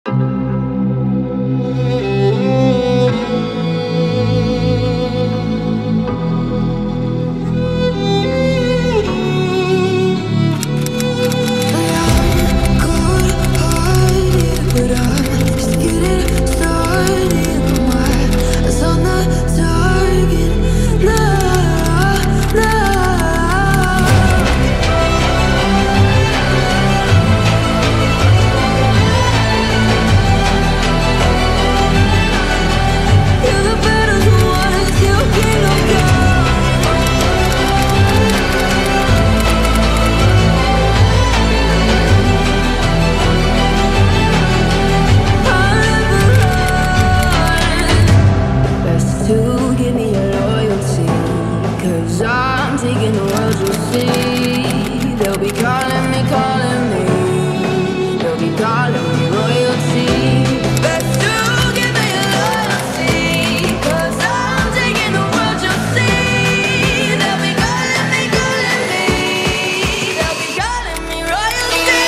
Taking the world, you'll see. They'll be calling me, they'll be calling me royalty. Best to give me your loyalty, 'cause I'm taking the world, you'll see. They'll be calling me, they'll be calling me royalty.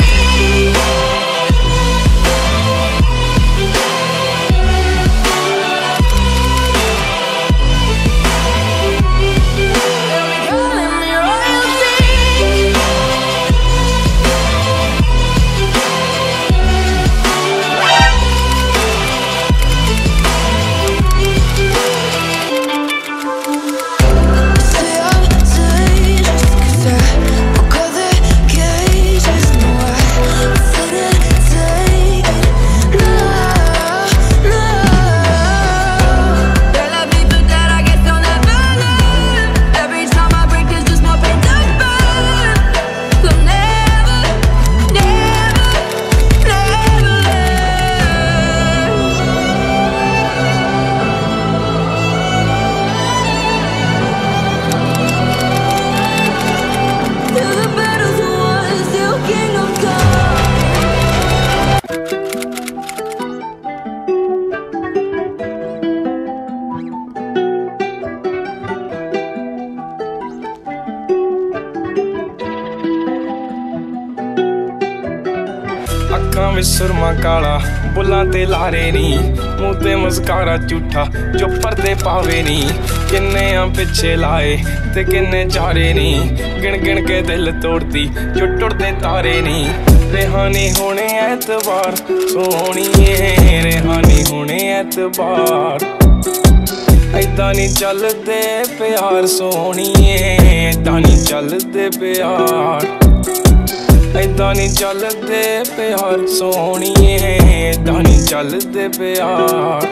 ਅੱਖਾਂ ਵਿੱਚ ਸੁਰਮਾ ਕਾਲਾ, ਬੁੱਲਾਂ ਤੇ ਲਾਰੇ ਨੀ, ਮੂੰਹ ਤੇ ਮੁਸਕਾਰਾ ਝੂਠਾ ਜੋ ਪਰਦੇ ਪਾਵੇ ਨੀ। ਕਿੰਨੇ ਆ ਪਿੱਛੇ ਲਾਏ ਤੇ ਕਿੰਨੇ ਚਾਰੇ ਨੀ, ਗਿਣ ਗਿਣ ਕੇ ਦਿਲ ਤੋੜਦੀ ਜੋ ਟੁੱਟਦੇ ਤਾਰੇ ਨੀ। ਰਿਹਾਨੀ ਹੋਣੇ ਐਤਵਾਰ ਸੋਹਣੀਏ, ਰਿਹਾਨੀ ਹੋਣੇ ਐਤਵਾਰ। ਏਦਾਂ ਨੀ ਚੱਲਦੇ ਪਿਆਰ ਸੋਹਣੀਏ, ਏਦਾਂ ਨੀ ਚੱਲਦੇ ਪਿਆਰ। ਏਦਾਂ ਨੀ ਚੱਲਦੇ ਪਿਆਰ ਸੋਹਣੀਏ, ਏਦਾਂ ਨੀ ਚੱਲਦੇ ਪਿਆਰ।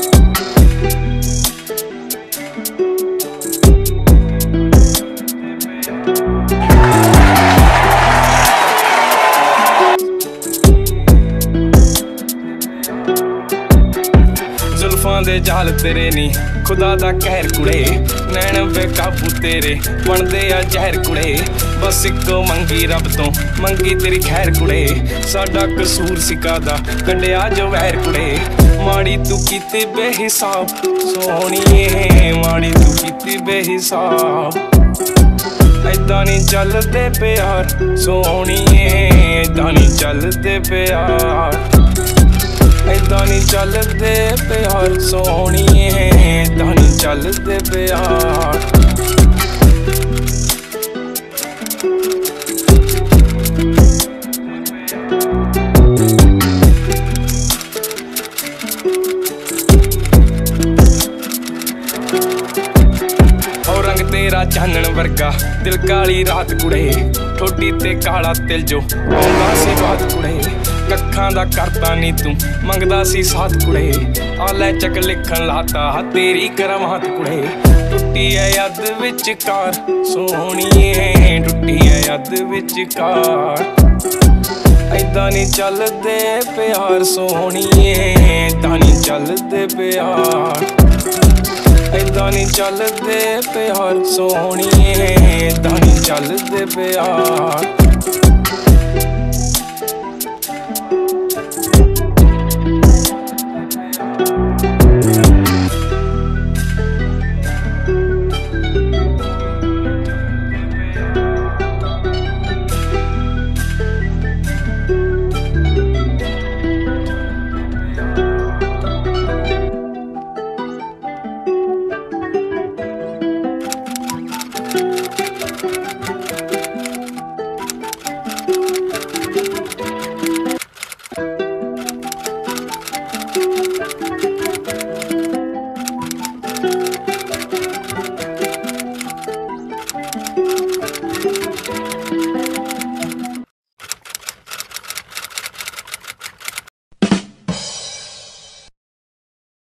ਜ਼ੁਲਫਾਂ ਦੇ ਜਾਲ ਤੇਰੇ ਨੀ, ਖੁਦਾ ਦਾ ਕਹਿਰ ਕੁੜੇ। ਨੈਣ ਬੇਕਾਬੂ ਤੇਰੇ ਬਣਦੇ ਆ ਜ਼ਹਿਰ ਕੁੜੇ। ਬਸ ਇੱਕੋ ਮੰਗੀ ਰੱਬ ਤੋਂ, ਮੰਗੀ ਤੇਰੀ ਖੈਰ ਕੁੜੇ। ਸਾਡਾ ਕਸੂਰ ਸੀ ਕਾਹਦਾ, ਕੱਢਿਆ ਜੋ ਵੈਰ ਕੁੜੇ। ਮਾੜੀ ਤੂੰ ਕੀਤੀ ਬੇਹਿਸਾਬ ਸੋਹਣੀਏ, ਮਾੜੀ ਤੂੰ ਕੀਤੀ ਬੇਹਿਸਾਬ। ਏਦਾਂ ਨੀ ਚੱਲਦੇ ਪਿਆਰ ਸੋਹਣੀਏ, ਏਦਾਂ ਨੀ ਚੱਲਦੇ ਪਿਆਰ। ਏਦਾਂ ਨੀ ਚੱਲਦੇ ਪਿਆਰ ਸੋਹਣੀਏ, ਏਦਾਂ ਨੀ ਚੱਲਦੇ ਪਿਆਰ। ਰੰਗ ਤੇਰਾ ਚਾਨਣ ਵਰਗਾ, ਦਿਲ ਕਾਲੀ ਰਾਤ ਕੁੜੇ। ਠੋਡੀ ਤੇ ਕਾਲਾ ਤਿਲ ਜੋ ਆਉਂਦਾ ਸੀ ਬਾਤ ਕੁੜੇ। ਕੱਖਾਂ ਦਾ ਕਰਤਾ ਨੀ ਤੂੰ, ਮੰਗਦਾ ਸੀ ਸਾਥ ਕੁੜੇ। ਆ ਲੈ ਚੱਕ ਲਿਖਣ ਲਾਤਾ ਤੇਰੀ ਕਰਮਾਤ ਕੁੜੇ। ਟੁੱਟੀ ਐ ਯਾਦ ਵਿਚਕਾਰ ਸੋਹਣੀਏ, ਟੁੱਟੀ ਐ ਯਾਦ ਵਿਚਕਾਰ। ਏਦਾਂ ਨੀ ਚੱਲਦੇ ਪਿਆਰ ਸੋਹਣੀਏ, ਏਦਾਂ ਨੀ ਚੱਲਦੇ ਪਿਆਰ। ਏਦਾਂ ਨੀ ਚੱਲਦੇ ਪਿਆਰ ਸੋਹਣੀਏ, ਏਦਾਂ ਨੀ ਚੱਲਦੇ ਪਿਆਰ।